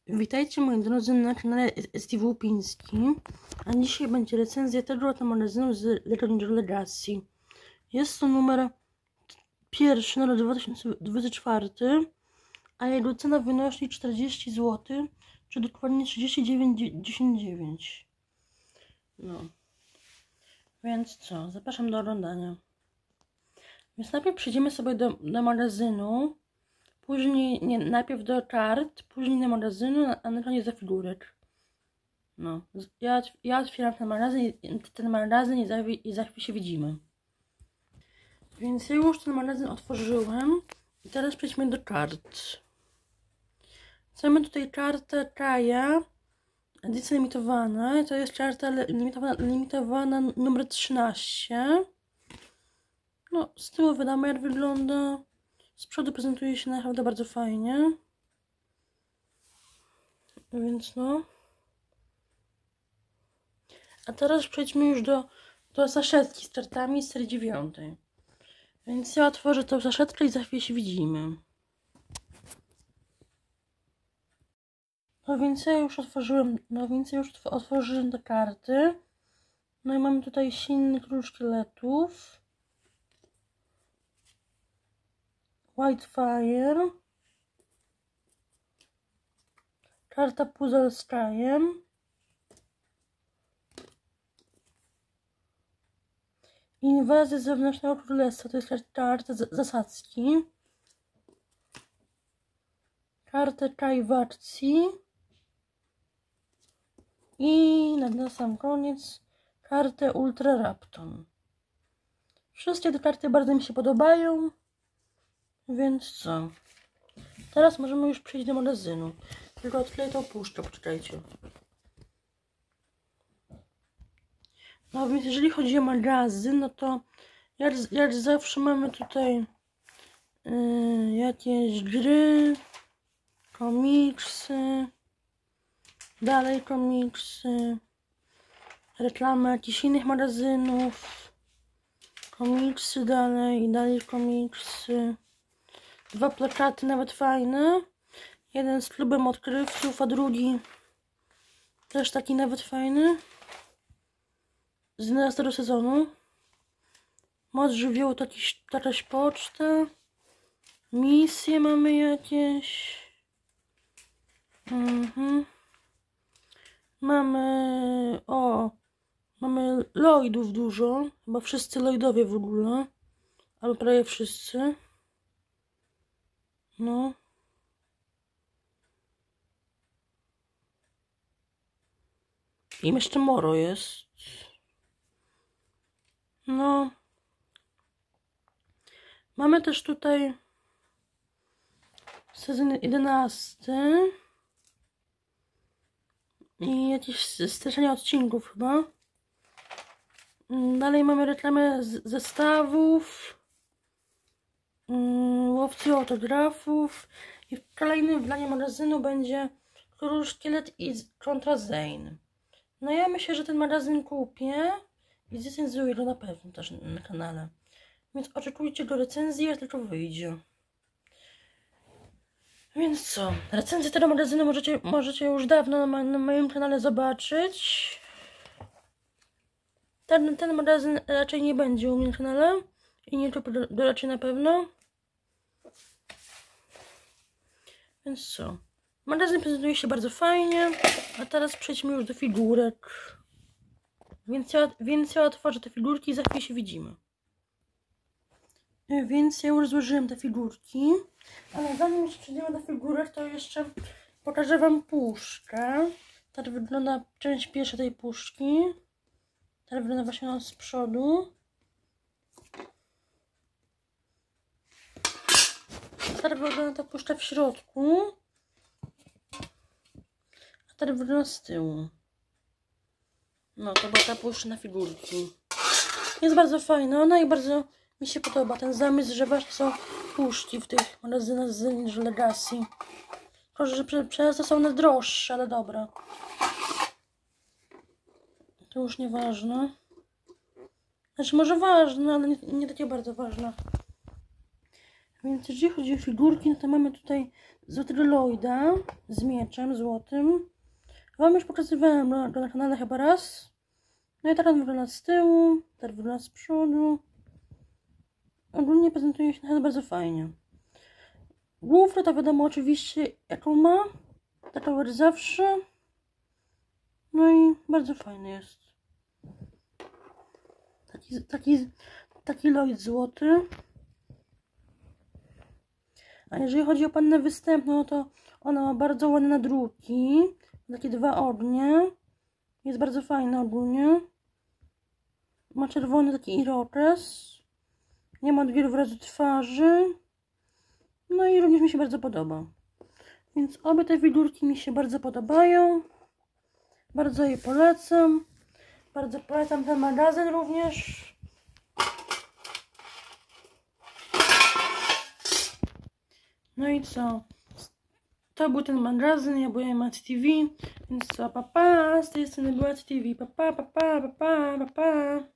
Witajcie moi drodzy na kanale Steve Łupiński, a dzisiaj będzie recenzja tego oto magazynu z Legendary Legacy. Jest to numer pierwszy na rok 2024, a jego cena wynosi 40 zł, czy dokładnie 39,99. No, więc co, zapraszam do oglądania. Więc najpierw przejdziemy sobie do magazynu. Później, najpierw do kart, później do magazynu, a na koniec do figurek. No, ja otwieram ten magazyn i za chwilę się widzimy. Więc ja już ten magazyn otworzyłem i teraz przejdźmy do kart. Mamy tutaj kartę Kaja, edycja limitowana, to jest karta limitowana numer 13. No, z tyłu wiadomo jak wygląda. Z przodu prezentuje się naprawdę bardzo fajnie. Więc no. A teraz przejdźmy już do saszetki z kartami z serii 9. Więc ja otworzę tą saszetkę i za chwilę się widzimy. No więc ja już otworzyłem te karty. No i mamy tutaj silny król szkieletów. Whitefire. Karta Puzzle z Kajem. Inwazja zewnętrznego królestwa, to jest karta zasadzki. Kartę Kaj w akcji. I na sam koniec kartę Ultra Rapton. Wszystkie te karty bardzo mi się podobają. Więc co? Teraz możemy już przejść do magazynu. Tylko odkleję tą puszkę, poczekajcie. No więc jeżeli chodzi o magazyn, no to jak zawsze mamy tutaj jakieś gry, komiksy, dalej komiksy, reklamy jakichś innych magazynów, komiksy dalej komiksy, 2 plakaty nawet fajne, jeden z klubem odkrywców, a drugi też taki nawet fajny, z 11 sezonu. Moc żywiołu to jakaś poczta, misje mamy jakieś, mamy Lloydów dużo, chyba wszyscy Lloydowie w ogóle, albo prawie wszyscy. No. I jeszcze Moro jest. No. Mamy też tutaj sezon 11. I jakieś streszczenia odcinków chyba. Dalej mamy reklamę zestawów. Łowcy autografów. I w kolejnym wydaniu magazynu będzie Król Szkielet i kontra Zane. No ja myślę, że ten magazyn kupię i zrecenzuję go na pewno też na kanale. Więc oczekujcie do recenzji, jak tylko wyjdzie. Więc co? Recenzję tego magazynu możecie już dawno na moim kanale zobaczyć. Ten magazyn raczej nie będzie u mnie na kanale. I nie kupię raczej na pewno. Więc co? Magazyn prezentuje się bardzo fajnie. A teraz przejdźmy już do figurek. Więc ja otworzę te figurki i za chwilę się widzimy. Więc ja już złożyłem te figurki. Ale zanim jeszcze przejdziemy do figurek, to jeszcze pokażę wam puszkę. Tak wygląda część pierwsza tej puszki. Tak wygląda właśnie ona z przodu. Tak wygląda ta puszka w środku. A tak wygląda z tyłu. No to była ta puszka na figurki. Jest bardzo fajna, no i bardzo mi się podoba ten zamysł, że właśnie są puszki w tych magazynach z Legendary Legacy. Tylko, że przez to są one droższe, ale dobra. To już nieważne. Znaczy może ważne, ale nie takie bardzo ważne. Więc jeżeli chodzi o figurki, no to mamy tutaj złotego Lloyda z mieczem złotym. Wam już pokazywałem go na kanale chyba raz. No i tak on wygląda z tyłu, tak wygląda z przodu. Ogólnie prezentuje się naprawdę bardzo fajnie. Główkę to wiadomo oczywiście jaką ma. Taką jak zawsze. No i bardzo fajny jest. Taki Lloyd złoty. A jeżeli chodzi o pannę występną, no to ona ma bardzo ładne nadruki. Takie dwa ognie. Jest bardzo fajna ogólnie. Ma czerwony taki irokез. Nie ma drugiego wyrazu twarzy. No i również mi się bardzo podoba. Więc obie te figurki mi się bardzo podobają. Bardzo je polecam. Bardzo polecam ten magazyn również. No i co? To był ten magazyn, ja byłem Mat TV. Więc co, pa pa, z tej strony była TV. Pa pa, pa pa, pa pa, pa pa.